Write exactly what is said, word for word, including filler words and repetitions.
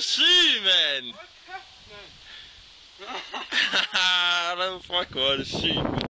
så syg, mand! Den fuck, hvor er det syg.